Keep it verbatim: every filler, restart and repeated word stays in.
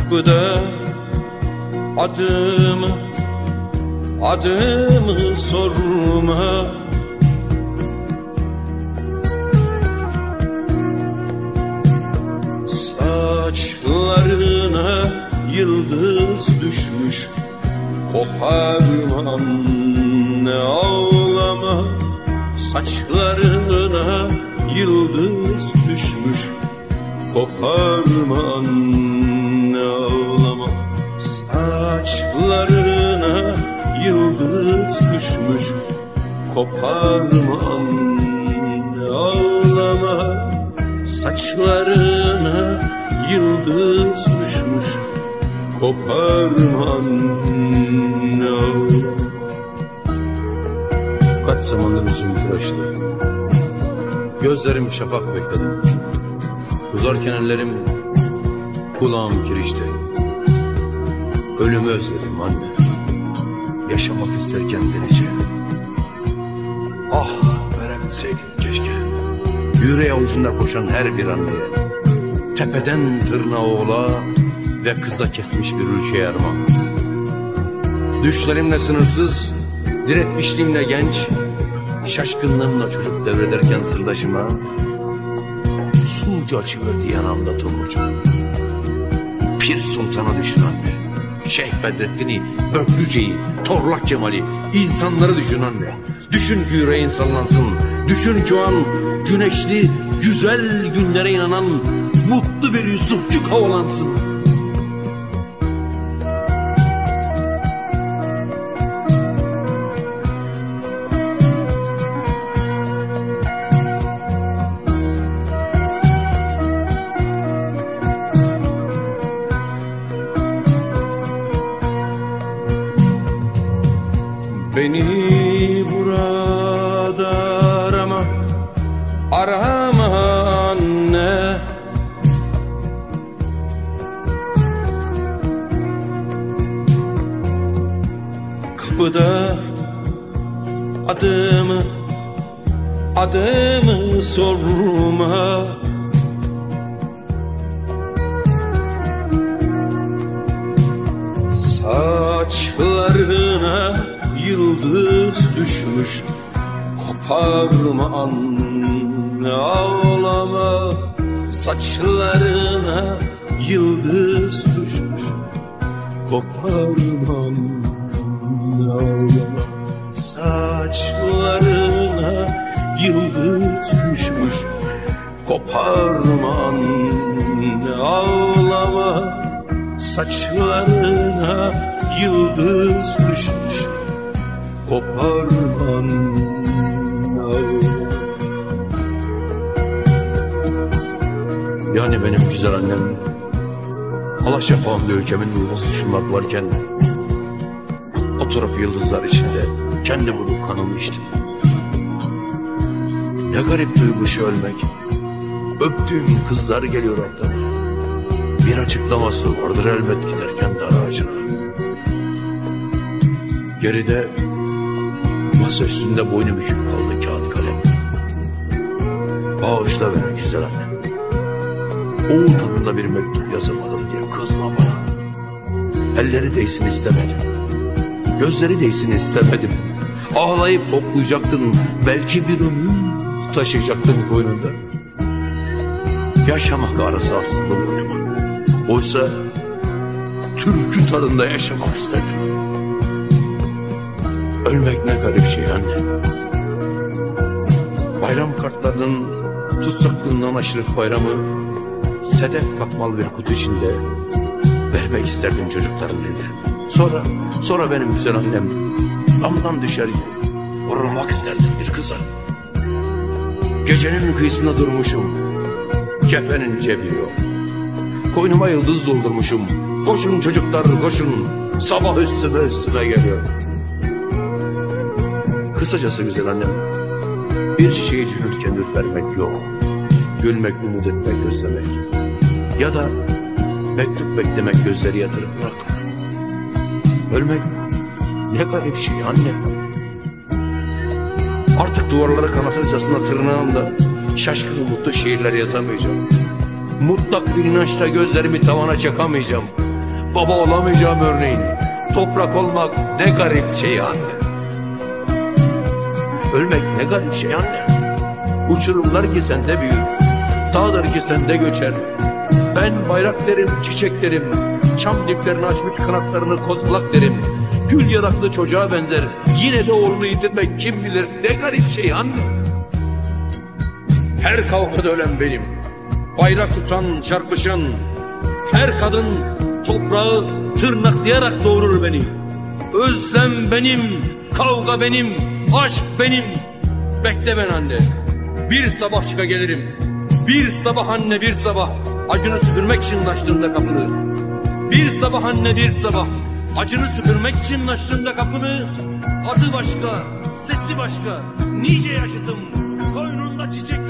Kapıda adımı, adımı sorma. Saçlarına yıldız düşmüş, koparma anne ağlama. Saçlarına yıldız düşmüş, koparma anne ağlama. Saçlarına yıldız düşmüş, koparma anne ağlama. Saçlarına yıldız düşmüş, koparma anne ağlama. Kaç zamandır yüzüm tıraştı, gözlerim şafak bekledi. Uzarken ellerim, kulağım kirişti. Ölümü özledim anne, yaşamak isterken delice. Ah verebilseydim keşke, yüreği avucunda koşan her bir anneye. Tepeden tırnağa oğla ve kıza kesmiş bir ülkeye armağan. Düşlerimle sınırsız, diretmişliğimle genç, şaşkınlığımla çocuk devrederken sırdaşıma sulca açıverdi yanamda tomurcuk. Pir Sultan'a düşün anne, Şeyh Bedrettin'i, Böklüce'yi, Torlak Cemal'i, insanları düşün anne. Düşün ki yüreğin sallansın, düşün ki o an güneşli, güzel günlere inanan mutlu bir Yusufçuk havalansın. Beni burada arama, arama anne. Kapıda adımı, adımı sorma. Saçlarına yıldız düşmüş, koparma anne ağlama. Saçlarına yıldız düşmüş, koparma anne ağlama. Saçlarına yıldız düşmüş, koparma anne ağlama. Saçlarına yıldız düşmüş, koparma anne ağlama. Yani benim güzel annem, Alaşafağımda ülkemin yuvası şırnaklarken, oturup yıldızlar içinde kendi bulup kanımı içtim. Ne garip duygusu ölmek, öptüğüm kızlar geliyor aklıma. Bir açıklaması vardır elbet giderken dar ağacına. Geride masa üstünde boynu bükük kaldı kağıt kalem. Bağışla beni güzel annem, oğul tadında bir mektup yazamadım diye kızma bana. Elleri değsin istemedim, gözleri değsin istemedim. Ağlayıp toplayacaktın, belki bir ömür taşıyacaktın koynunda. Yaşamak arası aslında boynuma, oysa türkü tadında yaşamak istedim. Ölmek ne garip şey anne. Bayram kartlarının tutsaklığından aşırı bayramı sedef kakmalı bir kutu içinde vermek isterdim çocukların eline. Sonra, sonra benim güzel annem damdan düşer vurulmak isterdim bir kıza. Gecenin kıyısında durmuşum, kefenin cebi yok. Koynuma yıldız doldurmuşum. Koşun çocuklar koşun, sabah üstüme üstüme geliyor. Kısacası güzel annem, bir çiçeği düşünürken ürpermek yok. Gülmek, umut etmek, özlemek. Ya da mektup beklemek, gözleri yatırıp bırakmak. Ölmek ne garip şey anne. Artık duvarlara kanatırcasına tırnağımda şaşkın umutlu şiirler yazamayacağım. Mutlak bir inançla gözlerimi tavana çakamayacağım. Baba olamayacağım örneğin. Toprak olmak ne garip şey anne. Ölmek ne garip şey anne. Uçurumlar ki sende büyür, dağlar ki sende göçer. Ben bayrak derim, çiçek derim, çam diplerini açmış kanatlarını kozlak derim. Gül yanaklı çocuğa benzer, yine de oğlunu yitirmek kim bilir ne garip şey anne. Her kavgada ölen benim, bayrak tutan çarpışan. Her kadın toprağı tırnaklayarak doğurur beni. Özlem benim, kavga benim, aşk benim. Bekle ben anne, bir sabah çıka gelirim. Bir sabah anne, bir sabah acını süpürmek için açtığında kapını. Bir sabah anne, bir sabah acını süpürmek için açtığında kapını. Adı başka, sesi başka, nice yaşıtım koynunda çiçek.